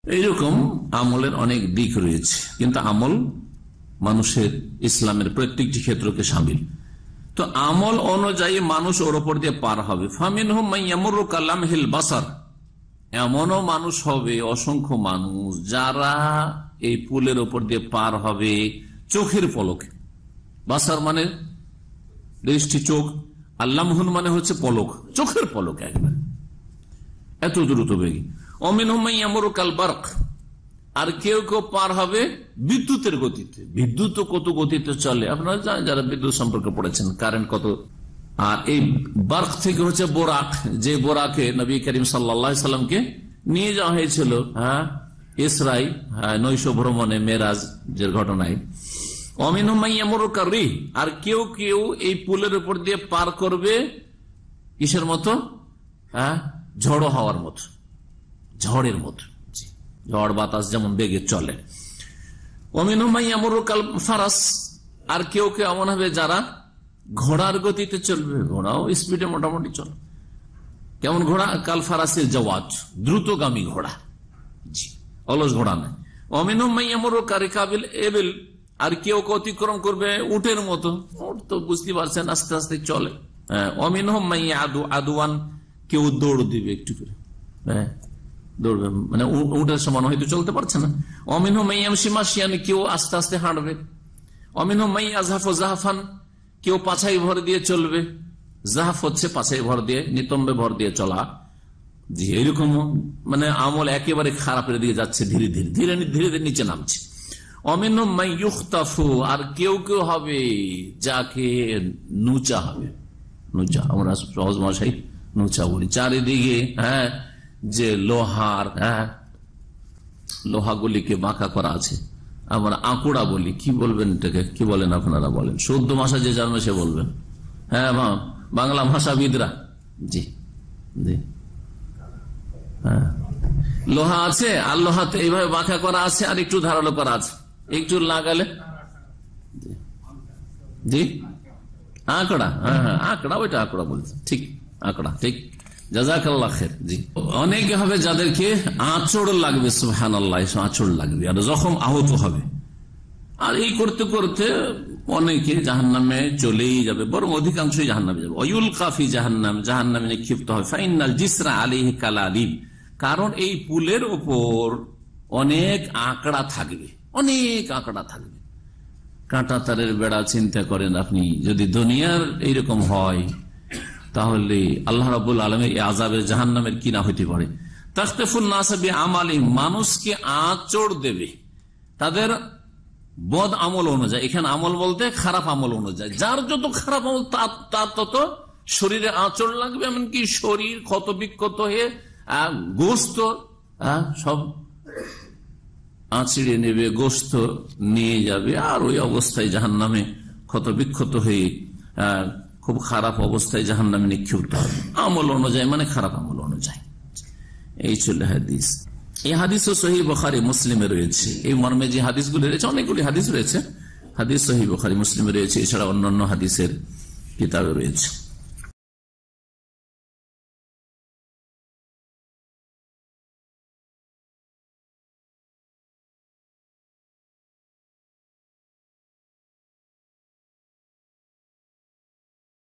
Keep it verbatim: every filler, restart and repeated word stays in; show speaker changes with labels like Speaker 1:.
Speaker 1: এইরকম আমলের অনেক দিক রয়েছে, কিন্তু আমল মানুষের ইসলামের প্রত্যেকটি ক্ষেত্রকে সামিল। তো আমল অনুযায়ী মানুষ ওর ওপর দিয়ে পার হবে। ফামিনহুম মাইয়ামুরু কালামহিল বাসার, এমনও মানুষ হবে অসংখ্য মানুষ যারা এই পুলের ওপর দিয়ে পার হবে চোখের পলকে। বাসার মানে দৃষ্টি, চোখ। আল্লামহুন মানে হচ্ছে পলক, চোখের পলক, একবার এত দ্রুত বেগে। অমিনহুম মাইয়ামুরু কাল বারক, আর কেউ কেউ পার হবে বিদ্যুতের গতিতে। বিদ্যুৎ কত গতিতে চলে আপনারা জানেন, যারা বিদ্যুৎ সম্পর্কে পড়েছেন, কারেন্ট কত। আর এই বার্ক থেকে হচ্ছে বোরাক, যে বোরাকে নবী করিম সাল্লাল্লাহু আলাইহি সাল্লামকে নিয়ে যাওয়া হয়েছিল হ্যাঁ ইসরাই হ্যাঁ নৈশ ভ্রমণে মেরাজ যে ঘটনায়। অমিনহুম মাইয়ামুরু কার রিহ, আর কেউ কেউ এই পুলের উপর দিয়ে পার করবে কিসের মতো? হ্যাঁ ঝড়ো হাওয়ার মতো, ঝড়ের মতো। ঝড় বাতাস যেমন বেগে চলে। অমিনহুম মাইয়ামুরু কাল ফারাস, আর কেউ কেউ এমন হবে যারা ঘোড়ার গতিতে চলবে। ঘোড়াও স্পিডে মোটামুটি চলে। কেমন ঘোড়া? কাল ফারাসের জওয়াজ, দ্রুতগামী ঘোড়া, জি অলস ঘোড়া নয়। অমিনহুম মাইয়ামুরু কারিকাবিল এবিল, আর কেউ অতিক্রম করবে উটের মতো। উট তো বুঝতে পারছেন আস্তে আস্তে চলে। অমিনহুম মাইয়া আদু আদুয়ান, কেউ দৌড় দিবে একটু করে, হ্যাঁ দৌড়বে, মানে উটের সমান হয়তো চলতে পারছে না। অমিনহুম মাইয়ামশি মাশিয়ান, কেউ আস্তে আস্তে হাঁটবে। অমিনহুম মাইয়াযহাফু যাহফান, কেউ পাছাই ভর দিয়ে চলবে। জাহাফ হচ্ছে পাছাই ভর দিয়ে, নিতম্বে ভর দিয়ে চলা। জি এইরকম মানে আমল একেবারে খারাপের দিকে যাচ্ছে, ধীরে ধীরে ধীরে ধীরে ধীরে নিচে নামছে। অমিনহুম মাইয়ুখতাফু, আর কেউ কেউ হবে যাকে নুচা হবে। নুচা আমরা সহজ ভাষায় নুচা বলি। চারিদিকে হ্যাঁ যে লোহার হ্যাঁ লোহাগুলিকে বাঁকা করা আছে, আমরা আঁকুড়া বলি। কি বলবেন এটাকে, কি বলেন আপনারা? বলেন শুদ্ধ ভাষা যে জানবে সে বলবেন। হ্যাঁ বাংলা ভাষাবিদরা, জি জি হ্যাঁ লোহা আছে, আর লোহাতে এইভাবে বাঁকা করা আছে, আর একটু ধারালো করা আছে, একটু লাগালে জি আঁকড়া। হ্যাঁ হ্যাঁ আঁকড়া, ওইটা আঁকড়া বলছে, ঠিক আঁকড়া, ঠিক জাযাকাল্লাহ খের। জি অনেক হবে যাদেরকে আঁচড় লাগবে, সুবহানাল্লাহ, আঁচড় লাগবে আর জখম আহত হবে। আর এই করতে করতে অনেকে জাহান্নামে চলেই যাবে, বরং অধিকাংশই জাহান্নামে যাবে। অয়ুল কাফি জাহান্নাম, জাহান্নামে নিক্ষিপ্ত হয়। ফাইনাল জিসরা আলাইহি কালালিব, কারণ এই পুলের ওপর অনেক আঁকড়া থাকবে, অনেক আঁকড়া থাকবে। কাঁটা তারের বেড়া চিন্তা করেন আপনি, যদি দুনিয়ার এইরকম হয় তাহলে আল্লাহ রাব্বুল আলামিন এই আযাবের জাহান্নামের কি না হইতে পারে। তাখতাফুন নাস বিআমালি, মানুষকে আঁচড় দেবে তাদের বদ আমল অনুযায়ী। এখানে আমল বলতে খারাপ আমল অনুযায়ী, যার যত খারাপ আমল তার তত শরীরে আঁচড় লাগবে, এমনকি শরীর ক্ষত বিক্ষত হয়ে গোস্ত সব আঁচড়ে নেবে, গোস্ত নিয়ে যাবে, আর ওই অবস্থায় জাহান্নামে ক্ষত বিক্ষত হয়ে খুব খারাপ অবস্থায় জাহান্নামে নিক্ষিপ্ত হবে আমল অনুযায়ী, মানে খারাপ আমল অনুযায়ী। এই ছিল হাদিস। এই হাদিস সহিহ বুখারী মুসলিমে রয়েছে। এই মর্মে যে হাদিসগুলি রয়েছে, অনেকগুলি হাদিস রয়েছে, হাদিস সহিহ বুখারী মুসলিমে রয়েছে, এছাড়া অন্যান্য হাদিসের কিতাবে রয়েছে।